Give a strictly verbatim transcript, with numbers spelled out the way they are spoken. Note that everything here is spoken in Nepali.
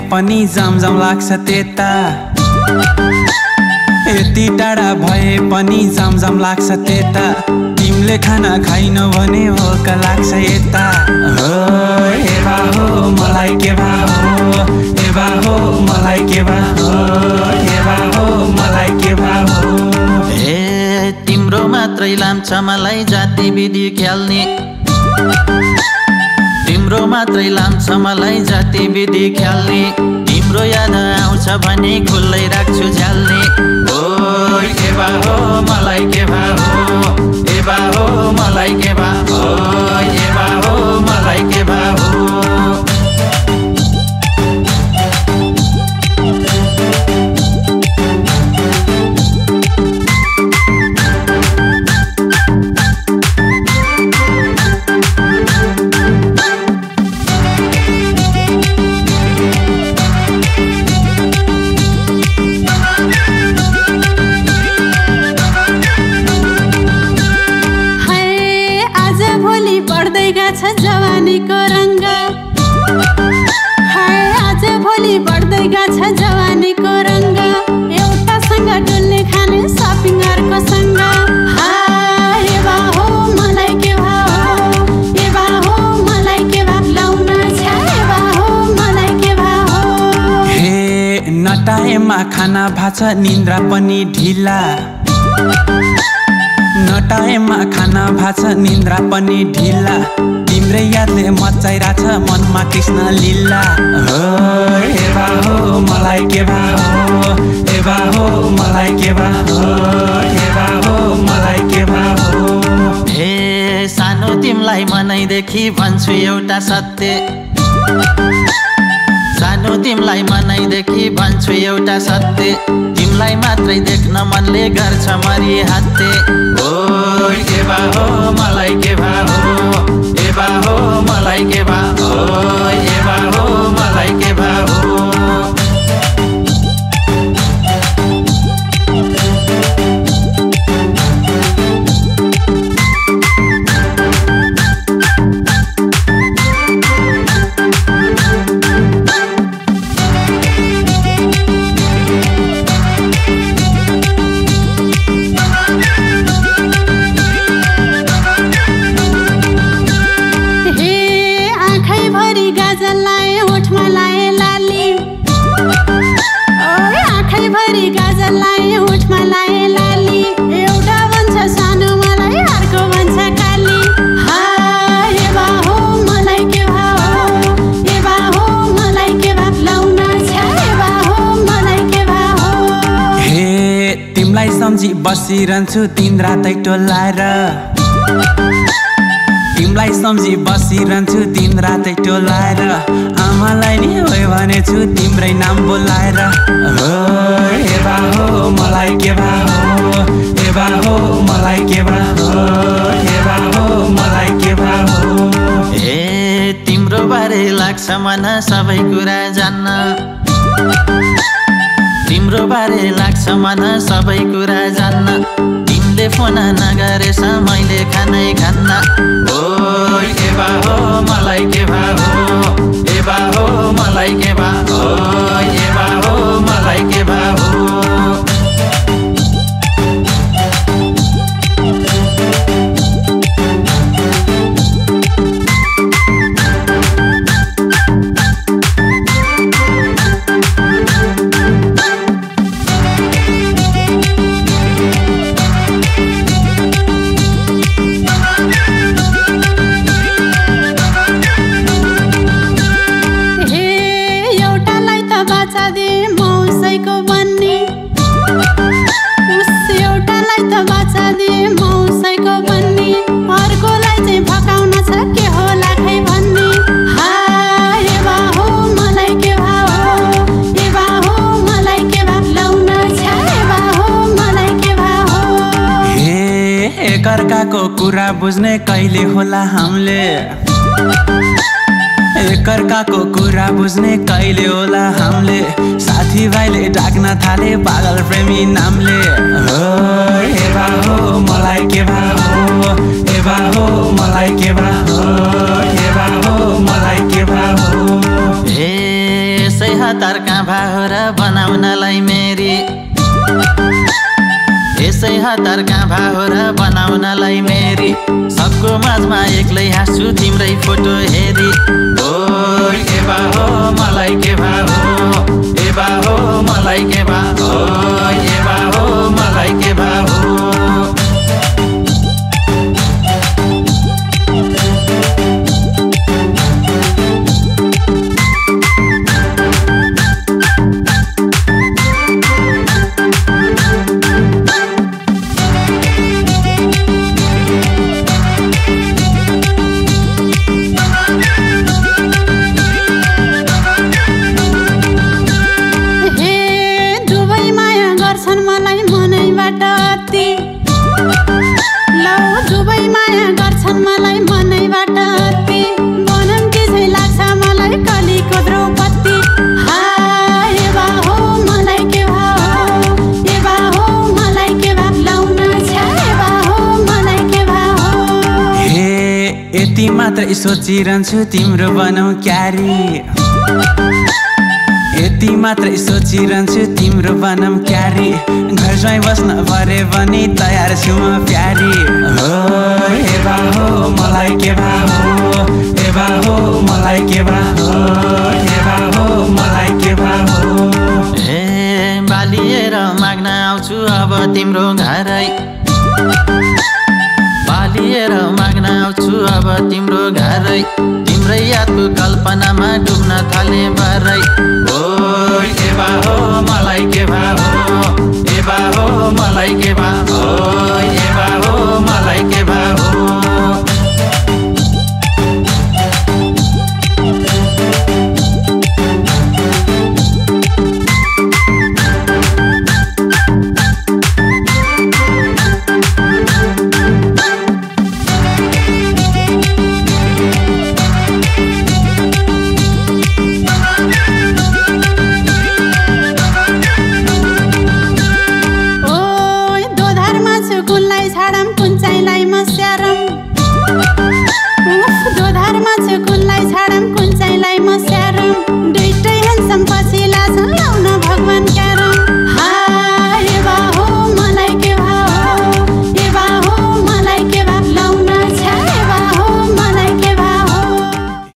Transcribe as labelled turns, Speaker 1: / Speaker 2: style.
Speaker 1: पनि जम जम लाग्छ त्यता यति टाढा भए पनि जम जम लाग्छ त्यता तिमीले खाना खाइनौ भने भोक लाग्छ यता हो ए बा हो मलाई के भा हो ए बा हो मलाई के भा हो ए बा हो मलाई के भा हो
Speaker 2: ए तिम्रो मात्रै लाम्छ मलाई जाति विधि खेल्ने तिम्रो मात्रै लाम्छ मलाई जाति विधि खेल्ने तिम्रो याद आउँछ भने खुल्लै राख्छु झ्याल्ने ओ के बा हो मलाई के भा हो ए बा हो मलाई के भा हो ए बा हो मलाई के भा हो
Speaker 3: जवानीको रंग हाय आज भोलि बढ्दै गछ जवानीको रंग एउटा सँग डुल्ने खाने शपिङ अर्को सँग हाय ए बा हो मलाई के भा हो ए बा हो मलाई के भा लाउन छ ए बा हो मलाई के भा हो
Speaker 1: हे नटाएमा खाना भाछ निन्द्रा पनि ढिला नटाएमा खाना भाछ निन्द्रा पनि ढिला तिम्रै यादले मचाइराछ मनमा कृष्ण लीला हो ए बा हो मलाई के भा हो ए बा हो मलाई के भा हो ए बा हो मलाई के भा हो
Speaker 2: ए सानो तिमलाई मनैदेखि भन्छु एउटा सत्य सानो तिमलाई मनैदेखि भन्छु एउटा सत्य तिमलाई मात्रै देख्न मनले गर्छ मरि हाते ओ के बा हो मलाई के भा हो ए बा हो मलाई के भा हो ए बा हो मलाई के भा हो
Speaker 1: सम्झी बसिरहन्छु दिन रातै टोलाएर तिमीलाई सम्झी बसिरहन्छु दिन रातै टोलाएर आमालाई नि हो भनेछु तिम्रै नाम बोलाएर हो ए बा हो मलाई के भा हो ए बा हो मलाई के भा हो ए बा हो मलाई के भा हो
Speaker 2: ए तिम्रो बारे लाग्छ मन सबै कुरा जान्न तिम्रो बारे लाग्छ मन सबै कुरा जान्न तिमीले फोन नगरेछ मैले खानै खान्न ओ के बा हो मलाई के भा हो ए बा हो मलाई के भा हो ए बा हो मलाई के भा हो
Speaker 1: एकअर्काको कुरा बुझ्ने कहिले होला हामीले एकअर्काको कुरा बुझ्ने कहिले होला हामीले साथीभाइले डाक्न थाले पागल प्रेमी नामले हो ए बा हो मलाई के भा हो ए बा हो मलाई के भा हो ए बा हो मलाई के भा हो
Speaker 2: ए सही हात हतार काँभा हो र बनाउनलाई मेरी सबको माझमा एक्लै हाँस्छु तिम्रै फोटो हेरी ओ के भा हो मलाई के भा हो ए भा हो मलाई के भा हो ए भा हो मलाई के भा हो
Speaker 1: यति मात्र सोचिरहन्छु तिम्रो बनाऊ क्यारी यति मात्र सोचिरहन्छु तिम्रो बनाऊ क्यारी घर ज्वाइँ बस्न परे पनि तयार छु म प्यारी हो ए भा हो मलाई के भा हो ए भा हो मलाई के भा हो ए भा हो मलाई के भा हो
Speaker 2: हे बालिएर माग्न आउँछु अब तिम्रो घरै बालिएर माग्न आउँछु अब तिम्रो घरै तिम्रै यादको कल्पनामा डुब्न थाले भरै ओ के भा हो मलाई के भा हो ए भा हो मलाई के भा हो ए भा